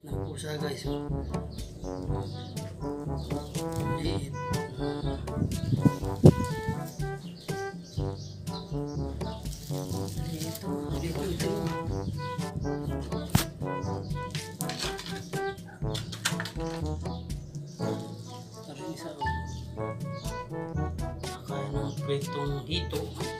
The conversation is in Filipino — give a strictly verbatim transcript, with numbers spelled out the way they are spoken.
ng pusa guys. Oh. Liit. Dito, dito, dito. Tari isa. Nakain ng pritong hito.